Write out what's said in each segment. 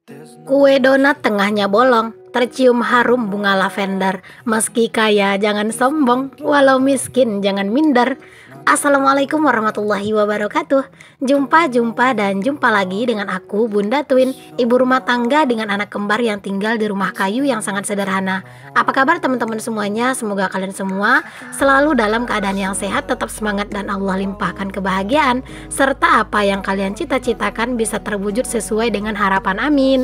Kue donat tengahnya bolong, tercium harum bunga lavender. Meski kaya jangan sombong, walau miskin jangan minder. Assalamualaikum warahmatullahi wabarakatuh. Jumpa dan jumpa lagi dengan aku Bunda Twin, ibu rumah tangga dengan anak kembar yang tinggal di rumah kayu yang sangat sederhana. Apa kabar teman-teman semuanya? Semoga kalian semua selalu dalam keadaan yang sehat, tetap semangat dan Allah limpahkan kebahagiaan, serta apa yang kalian cita-citakan bisa terwujud sesuai dengan harapan, amin.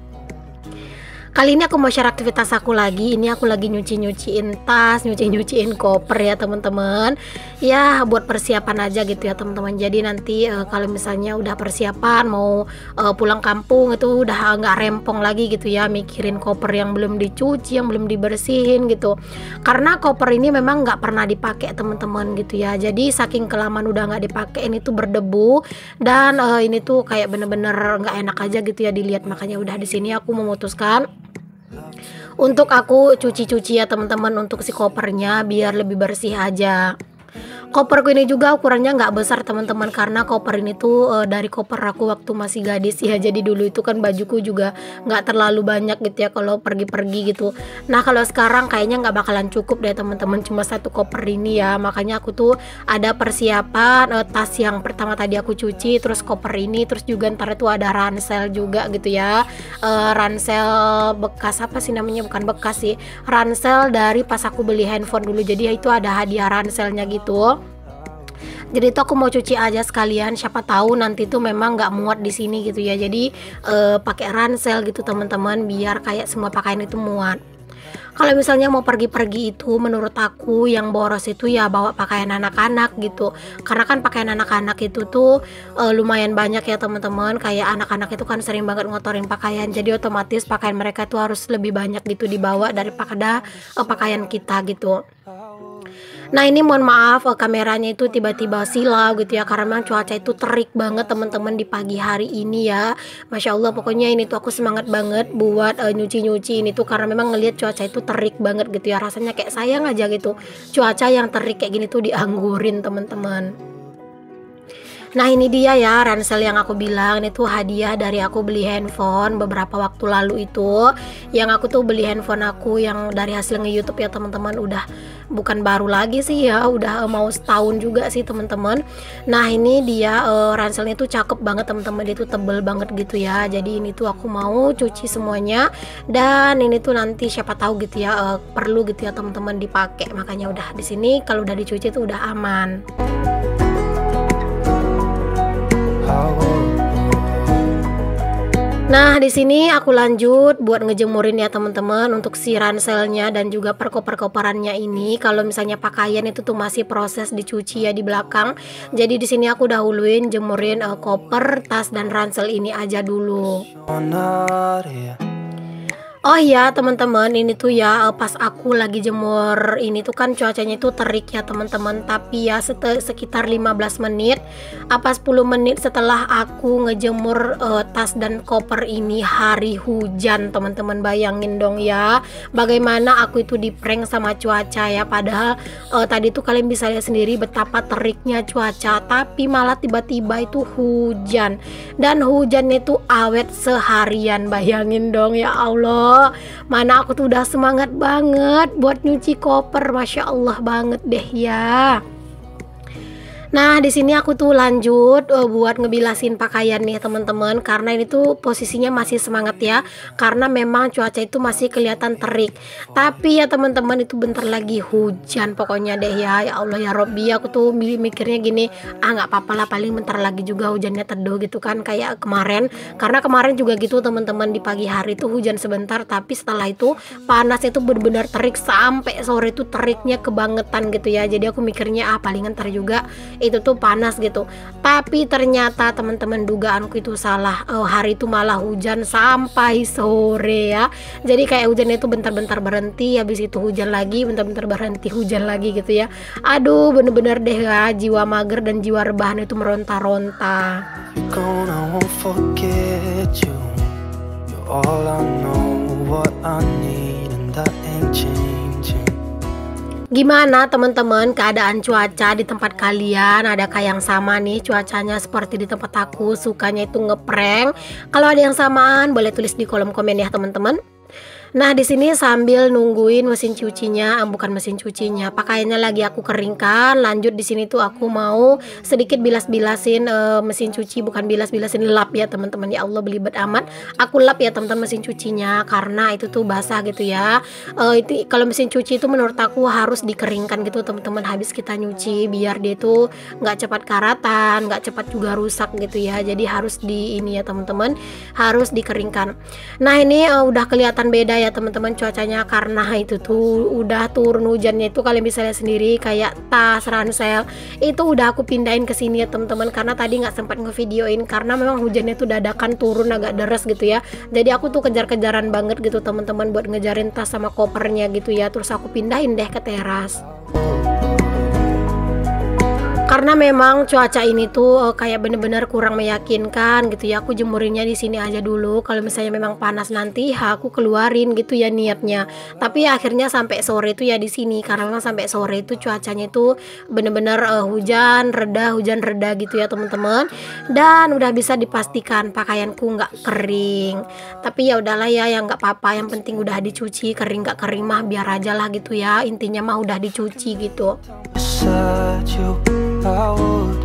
Kali ini aku mau share aktivitas aku lagi. Ini aku lagi nyuci-nyuciin tas, nyuci-nyuciin koper ya teman-teman. Ya buat persiapan aja gitu ya teman-teman. Jadi nanti kalau misalnya udah persiapan mau pulang kampung itu udah nggak rempong lagi gitu ya, mikirin koper yang belum dicuci, yang belum dibersihin gitu. Karena koper ini memang nggak pernah dipakai teman-teman gitu ya. Jadi saking kelamaan udah nggak dipakai, ini tuh berdebu dan ini tuh kayak bener-bener nggak enak aja gitu ya dilihat. Makanya udah di sini aku memutuskan untuk aku cuci-cuci ya teman-teman, untuk si kopernya biar lebih bersih aja. Koperku ini juga ukurannya nggak besar teman-teman, karena koper ini tuh dari koper aku waktu masih gadis ya. Jadi dulu itu kan bajuku juga nggak terlalu banyak gitu ya kalau pergi-pergi gitu. Nah kalau sekarang kayaknya nggak bakalan cukup deh teman-teman, cuma satu koper ini ya. Makanya aku tuh ada persiapan tas yang pertama tadi aku cuci, terus koper ini, terus juga ntar itu ada ransel juga gitu ya. Ransel bekas apa sih namanya, bukan bekas sih, ransel dari pas aku beli handphone dulu. Jadi itu ada hadiah ranselnya gitu. Jadi itu aku mau cuci aja sekalian, siapa tahu nanti tuh memang nggak muat di sini gitu ya. Jadi pakai ransel gitu teman-teman, biar kayak semua pakaian itu muat. Kalau misalnya mau pergi-pergi itu menurut aku yang boros itu ya bawa pakaian anak-anak gitu. Karena kan pakaian anak-anak itu tuh lumayan banyak ya teman-teman. Kayak anak-anak itu kan sering banget ngotorin pakaian. Jadi otomatis pakaian mereka tuh harus lebih banyak gitu dibawa daripada pakaian kita gitu. Nah ini mohon maaf kameranya itu tiba-tiba silau gitu ya, karena memang cuaca itu terik banget teman-teman di pagi hari ini ya. Masya Allah, pokoknya ini tuh aku semangat banget buat nyuci-nyuci ini tuh, karena memang ngelihat cuaca itu terik banget gitu ya. Rasanya kayak sayang aja gitu, cuaca yang terik kayak gini tuh dianggurin teman-teman. Nah ini dia ya ransel yang aku bilang, ini tuh hadiah dari aku beli handphone beberapa waktu lalu itu. Yang aku tuh beli handphone aku yang dari hasil nge-YouTube ya teman-teman, udah bukan baru lagi sih ya, udah mau setahun juga sih teman-teman. Nah ini dia ranselnya tuh cakep banget teman-teman, itu tebel banget gitu ya. Jadi ini tuh aku mau cuci semuanya, dan ini tuh nanti siapa tahu gitu ya perlu gitu ya teman-teman dipakai. Makanya udah di sini kalau udah dicuci tuh udah aman. Nah di sini aku lanjut buat ngejemurin ya teman-teman, untuk si ranselnya dan juga perkoper-koperannya ini. Kalau misalnya pakaian itu tuh masih proses dicuci ya di belakang. Jadi di sini aku dahuluin jemurin koper, tas dan ransel ini aja dulu. Oh iya teman-teman, ini tuh ya pas aku lagi jemur ini tuh kan cuacanya itu terik ya teman-teman. Tapi ya sekitar 15 menit apa 10 menit setelah aku ngejemur tas dan koper ini, hari hujan teman-teman. Bayangin dong ya bagaimana aku itu di-prank sama cuaca ya. Padahal tadi tuh kalian bisa lihat sendiri betapa teriknya cuaca, tapi malah tiba-tiba itu hujan. Dan hujannya itu awet seharian. Bayangin dong ya Allah, mana aku tuh udah semangat banget buat nyuci koper, masya Allah banget deh ya. Nah di sini aku tuh lanjut buat ngebilasin pakaian nih teman-teman, karena ini tuh posisinya masih semangat ya, karena memang cuaca itu masih kelihatan terik. Tapi ya teman-teman itu bentar lagi hujan pokoknya deh ya. Ya Allah ya Robbi, aku tuh mikirnya gini, nggak apa-apa lah, paling bentar lagi juga hujannya teduh gitu kan, kayak kemarin. Karena kemarin juga gitu teman-teman, di pagi hari tuh hujan sebentar, tapi setelah itu panasnya tuh benar-benar terik sampai sore itu teriknya kebangetan gitu ya. Jadi aku mikirnya palingan ntar juga itu tuh panas gitu. Tapi ternyata teman-teman dugaanku itu salah. Hari itu malah hujan sampai sore ya. Jadi kayak hujannya itu bentar-bentar berhenti, habis itu hujan lagi, bentar-bentar berhenti, hujan lagi gitu ya. Aduh bener-bener deh ya, jiwa mager dan jiwa rebahan itu meronta-ronta. Gimana teman-teman keadaan cuaca di tempat kalian? Adakah yang sama nih cuacanya seperti di tempat aku? Sukanya itu ngeprank. Kalau ada yang samaan boleh tulis di kolom komen ya teman-teman. Nah, di sini sambil nungguin mesin cucinya, bukan mesin cucinya, pakaiannya lagi aku keringkan. Lanjut di sini tuh aku mau sedikit bilas-bilasin mesin cuci, bukan bilas-bilasin, lap ya teman-teman. Ya Allah belibet amat. Aku lap ya teman-teman mesin cucinya karena itu tuh basah gitu ya. Itu kalau mesin cuci itu menurut aku harus dikeringkan gitu teman-teman habis kita nyuci biar dia tuh nggak cepat karatan, nggak cepat juga rusak gitu ya. Jadi harus di ini ya teman-teman, harus dikeringkan. Nah, ini udah kelihatan beda ya teman-teman cuacanya karena itu tuh udah turun hujannya itu kalian bisa lihat sendiri kayak tas ransel itu udah aku pindahin ke sini ya teman-teman karena tadi nggak sempat ngevideoin karena memang hujannya tuh dadakan turun agak deras gitu ya. Jadi aku tuh kejar-kejaran banget gitu teman-teman buat ngejarin tas sama kopernya gitu ya, terus aku pindahin deh ke teras. Karena memang cuaca ini tuh kayak bener-bener kurang meyakinkan gitu ya. Aku jemurinnya di sini aja dulu. Kalau misalnya memang panas nanti aku keluarin gitu ya niatnya. Tapi akhirnya sampai sore itu ya di sini karena memang sampai sore itu cuacanya itu bener-bener hujan reda gitu ya teman-teman. Dan udah bisa dipastikan pakaianku nggak kering. Tapi ya udahlah ya, yang nggak apa-apa. Yang penting udah dicuci, kering nggak kering mah biar aja lah gitu ya. Intinya mah udah dicuci gitu. I would,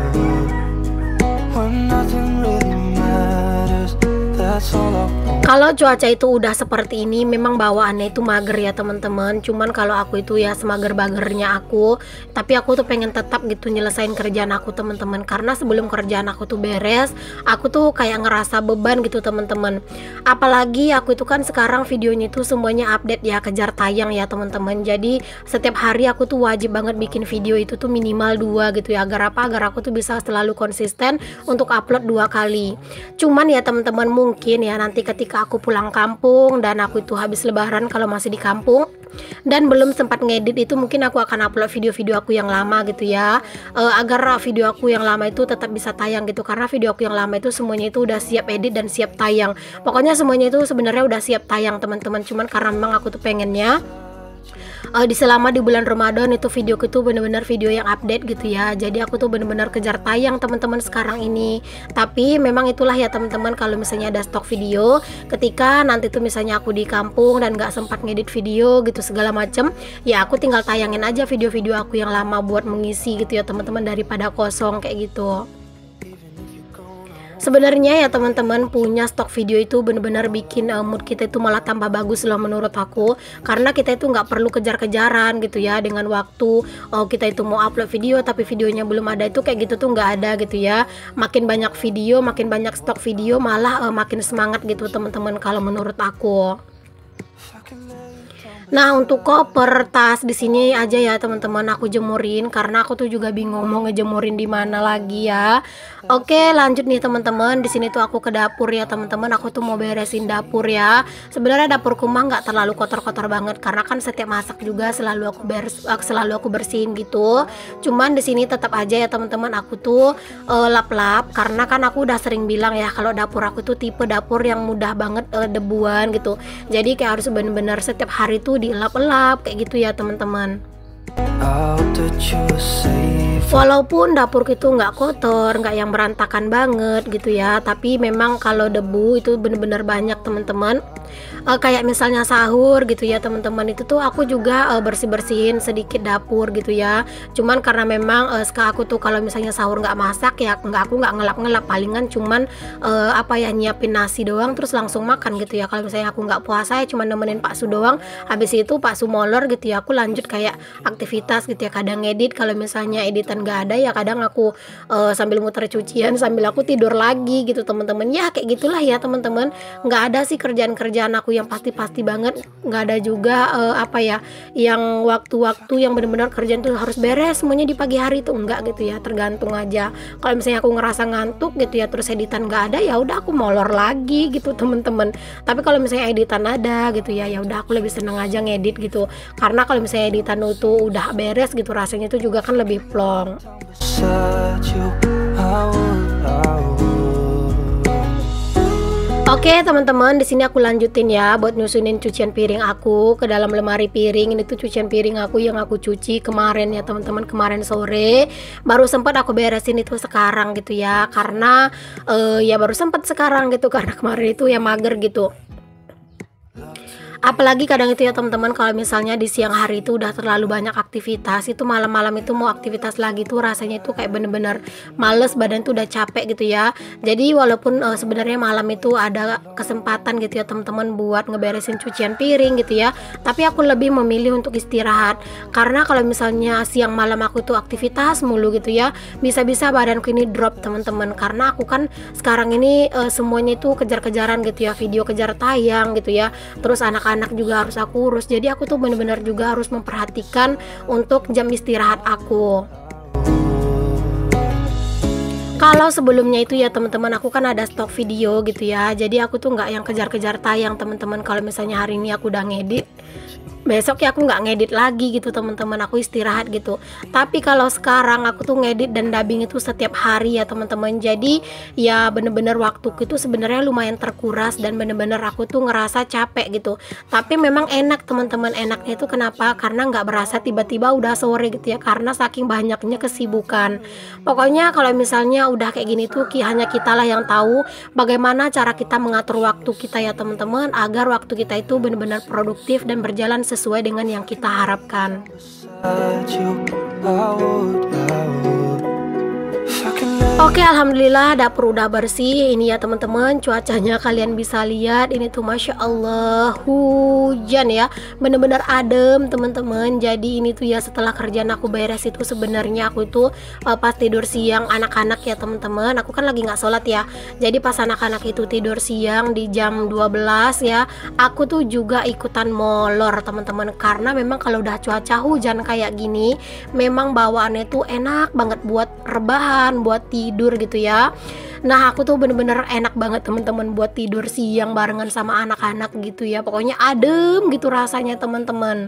when nothing really matters, that's all I want. Kalau cuaca itu udah seperti ini memang bawaannya itu mager ya teman-teman. Cuman kalau aku itu ya semager-bagernya aku, tapi aku tuh pengen tetap gitu nyelesain kerjaan aku teman-teman. Karena sebelum kerjaan aku tuh beres, aku tuh kayak ngerasa beban gitu teman-teman. Apalagi aku itu kan sekarang videonya itu semuanya update ya, kejar tayang ya teman-teman. Jadi setiap hari aku tuh wajib banget bikin video itu tuh minimal 2 gitu ya. Agar apa? Agar aku tuh bisa selalu konsisten untuk upload 2 kali. Cuman ya teman-teman mungkin ya nanti ketika aku pulang kampung dan aku itu habis lebaran kalau masih di kampung dan belum sempat ngedit itu mungkin aku akan upload video-video aku yang lama gitu ya, agar video aku yang lama itu tetap bisa tayang gitu. Karena video aku yang lama itu semuanya itu udah siap edit dan siap tayang, pokoknya semuanya itu sebenarnya udah siap tayang teman-teman. Cuman karena memang aku tuh pengennya selama di bulan Ramadan itu videoku tuh bener-bener video yang update gitu ya. Jadi aku tuh bener-bener kejar tayang teman-teman sekarang ini. Tapi memang itulah ya teman-teman, kalau misalnya ada stok video ketika nanti tuh misalnya aku di kampung dan gak sempat ngedit video gitu segala macem, ya aku tinggal tayangin aja video-video aku yang lama buat mengisi gitu ya teman-teman, daripada kosong kayak gitu. Sebenarnya ya teman-teman, punya stok video itu bener-bener bikin mood kita itu malah tambah bagus loh menurut aku. Karena kita itu nggak perlu kejar-kejaran gitu ya dengan waktu. Kita itu mau upload video tapi videonya belum ada, itu kayak gitu tuh nggak ada gitu ya. Makin banyak video, makin banyak stok video, malah makin semangat gitu teman-teman kalau menurut aku. Nah, untuk koper tas di sini aja ya teman-teman aku jemurin karena aku tuh juga bingung mau ngejemurin di mana lagi ya. Oke, lanjut nih teman-teman. Di sini tuh aku ke dapur ya teman-teman. Aku tuh mau beresin dapur ya. Sebenarnya dapurku mah nggak terlalu kotor-kotor banget karena kan setiap masak juga selalu aku bersihin gitu. Cuman di sini tetap aja ya teman-teman aku tuh lap-lap karena kan aku udah sering bilang ya kalau dapur aku tuh tipe dapur yang mudah banget debuan gitu. Jadi kayak harus bener-bener setiap hari tuh dilap-lap kayak gitu ya teman-teman. Walaupun dapur itu nggak kotor, nggak yang berantakan banget gitu ya, tapi memang kalau debu itu bener-bener banyak teman-teman. Kayak misalnya sahur gitu ya teman-teman, itu tuh aku juga bersih-bersihin sedikit dapur gitu ya. Cuman karena memang aku tuh kalau misalnya sahur nggak masak ya aku nggak ngelap-ngelap, palingan cuman nyiapin nasi doang terus langsung makan gitu ya. Kalau misalnya aku nggak puasa ya cuma nemenin Pak Su doang, habis itu Pak Su molor gitu ya, aku lanjut kayak aktivitas gitu ya, kadang edit. Kalau misalnya editan nggak ada ya kadang aku sambil muter cucian sambil aku tidur lagi gitu teman-teman. Ya kayak gitulah ya teman-teman, nggak ada sih kerjaan-kerjaan aku yang pasti-pasti banget, nggak ada juga yang waktu-waktu yang benar-benar kerjaan tuh harus beres semuanya di pagi hari itu enggak gitu ya, tergantung aja. Kalau misalnya aku ngerasa ngantuk gitu ya terus editan nggak ada, ya udah aku molor lagi gitu teman-teman. Tapi kalau misalnya editan ada gitu ya udah aku lebih seneng aja ngedit gitu, karena kalau misalnya editan itu udah beres gitu rasanya itu juga kan lebih plong. Oke teman-teman, di sini aku lanjutin ya buat nyusunin cucian piring aku ke dalam lemari piring. Ini tuh cucian piring aku yang aku cuci kemarin ya teman-teman, kemarin sore. Baru sempat aku beresin itu sekarang gitu ya, karena ya baru sempat sekarang gitu, karena kemarin itu ya mager gitu. Apalagi kadang itu ya teman-teman, kalau misalnya di siang hari itu udah terlalu banyak aktivitas, itu malam-malam itu mau aktivitas lagi tuh rasanya itu kayak bener-bener males, badan tuh udah capek gitu ya. Jadi walaupun sebenarnya malam itu ada kesempatan gitu ya teman-teman buat ngeberesin cucian piring gitu ya, tapi aku lebih memilih untuk istirahat. Karena kalau misalnya siang malam aku tuh aktivitas mulu gitu ya, bisa-bisa badanku ini drop teman-teman. Karena aku kan sekarang ini semuanya itu kejar-kejaran gitu ya, video kejar tayang gitu ya, terus anak juga harus aku urus. Jadi aku tuh bener-bener juga harus memperhatikan untuk jam istirahat aku. Kalau sebelumnya itu ya teman-teman, aku kan ada stok video gitu ya, jadi aku tuh nggak yang kejar-kejar tayang teman-teman. Kalau misalnya hari ini aku udah ngedit, besok ya aku nggak ngedit lagi gitu teman-teman, aku istirahat gitu. Tapi kalau sekarang aku tuh ngedit dan dubbing itu setiap hari ya teman-teman, jadi ya bener-bener waktuku itu sebenarnya lumayan terkuras dan bener-bener aku tuh ngerasa capek gitu. Tapi memang enak teman-teman, enaknya itu kenapa? Karena nggak berasa tiba-tiba udah sore gitu ya, karena saking banyaknya kesibukan. Pokoknya kalau misalnya udah kayak gini tuh hanya kita lah yang tahu bagaimana cara kita mengatur waktu kita ya teman-teman, agar waktu kita itu benar-benar produktif dan berjalan sesuai dengan yang kita harapkan. Oke, alhamdulillah dapur udah bersih. Ini ya teman-teman, cuacanya kalian bisa lihat, ini tuh masya Allah hujan ya, bener-bener adem teman-teman. Jadi ini tuh ya setelah kerjaan aku beres itu sebenarnya aku itu pas tidur siang anak-anak ya teman-teman, aku kan lagi nggak sholat ya, jadi pas anak-anak itu tidur siang di jam 12 ya, aku tuh juga ikutan molor teman-teman. Karena memang kalau udah cuaca hujan kayak gini, memang bawaannya tuh enak banget buat rebahan, buat tidur gitu ya. Nah aku tuh bener-bener enak banget teman-teman buat tidur siang barengan sama anak-anak gitu ya, pokoknya adem gitu rasanya teman-teman.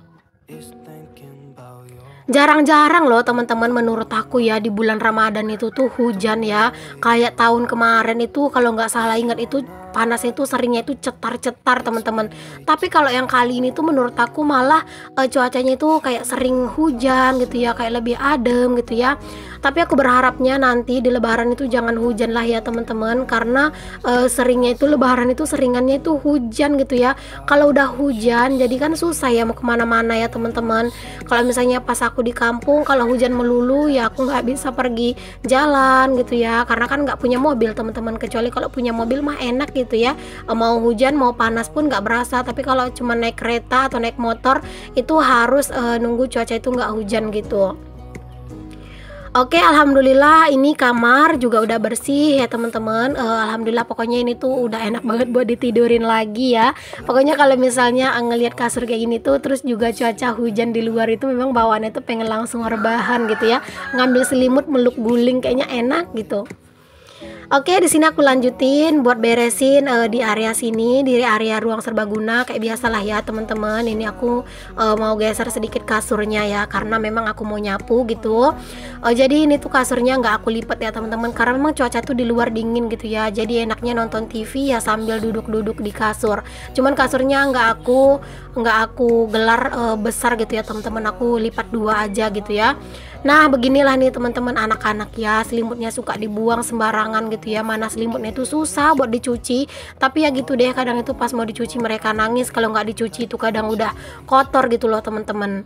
Jarang-jarang loh teman-teman menurut aku ya di bulan Ramadan itu tuh hujan ya. Kayak tahun kemarin itu kalau nggak salah ingat itu panasnya itu seringnya itu cetar-cetar teman-teman. Tapi kalau yang kali ini tuh menurut aku malah cuacanya itu kayak sering hujan gitu ya, kayak lebih adem gitu ya. Tapi aku berharapnya nanti di lebaran itu jangan hujan lah ya teman-teman, karena seringnya itu lebaran itu seringannya itu hujan gitu ya. Kalau udah hujan jadi kan susah ya mau kemana-mana ya teman-teman. Kalau misalnya pas aku di kampung kalau hujan melulu ya aku nggak bisa pergi jalan gitu ya, karena kan nggak punya mobil teman-teman. Kecuali kalau punya mobil mah enak gitu ya, mau hujan mau panas pun nggak berasa. Tapi kalau cuma naik kereta atau naik motor itu harus nunggu cuaca itu nggak hujan gitu. Oke, alhamdulillah ini kamar juga udah bersih ya teman-teman. Alhamdulillah pokoknya ini tuh udah enak banget buat ditidurin lagi ya. Pokoknya kalau misalnya ngelihat kasur kayak gini tuh, terus juga cuaca hujan di luar itu memang bawaannya tuh pengen langsung rebahan gitu ya. Ngambil selimut meluk guling kayaknya enak gitu. Oke, di sini aku lanjutin buat beresin di area sini, di area ruang serbaguna kayak biasalah ya teman-teman. Ini aku mau geser sedikit kasurnya ya, karena memang aku mau nyapu gitu. Jadi ini tuh kasurnya nggak aku lipat ya teman-teman, karena memang cuaca tuh di luar dingin gitu ya. Jadi enaknya nonton TV ya sambil duduk-duduk di kasur. Cuman kasurnya nggak aku gelar besar gitu ya teman-teman. Aku lipat dua aja gitu ya. Nah beginilah nih teman-teman, anak-anak ya selimutnya suka dibuang sembarangan gitu ya. Mana selimutnya itu susah buat dicuci, tapi ya gitu deh, kadang itu pas mau dicuci mereka nangis kalau nggak dicuci itu kadang udah kotor gitu loh teman-teman.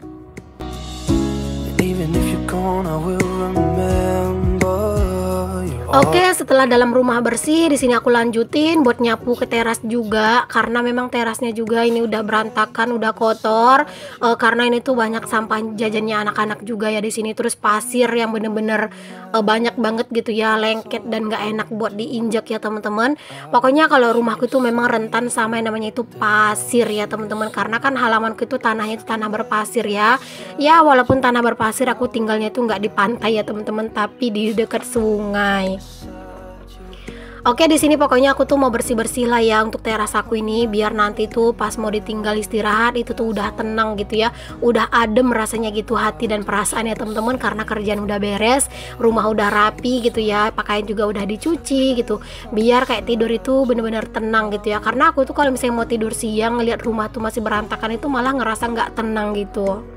Oke, setelah dalam rumah bersih, di sini aku lanjutin buat nyapu ke teras juga, karena memang terasnya juga ini udah berantakan, udah kotor. Karena ini tuh banyak sampah jajannya anak-anak juga ya di sini, terus pasir yang bener-bener banyak banget gitu ya, lengket dan nggak enak buat diinjak ya teman-teman. Pokoknya kalau rumahku itu memang rentan sama yang namanya itu pasir ya teman-teman, karena kan halamanku itu tanahnya itu tanah berpasir ya. Ya walaupun tanah berpasir, aku tinggalnya itu nggak di pantai ya teman-teman, tapi di dekat sungai. Oke, di sini pokoknya aku tuh mau bersih-bersih lah ya untuk teras aku ini, biar nanti tuh pas mau ditinggal istirahat itu tuh udah tenang gitu ya, udah adem rasanya gitu hati dan perasaan ya teman-teman, karena kerjaan udah beres, rumah udah rapi gitu ya, pakaian juga udah dicuci gitu, biar kayak tidur itu bener-bener tenang gitu ya. Karena aku tuh kalau misalnya mau tidur siang ngeliat rumah tuh masih berantakan itu malah ngerasa nggak tenang gitu.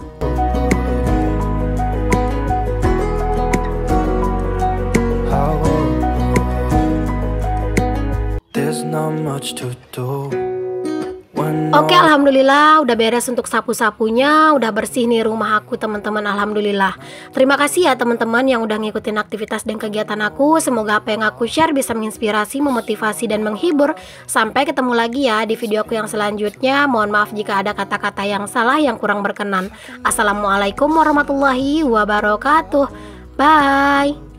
Oke, alhamdulillah udah beres untuk sapu-sapunya, udah bersih nih rumah aku teman-teman, alhamdulillah. Terima kasih ya teman-teman yang udah ngikutin aktivitas dan kegiatan aku. Semoga apa yang aku share bisa menginspirasi, memotivasi dan menghibur. Sampai ketemu lagi ya di video aku yang selanjutnya. Mohon maaf jika ada kata-kata yang salah yang kurang berkenan. Assalamualaikum warahmatullahi wabarakatuh. Bye.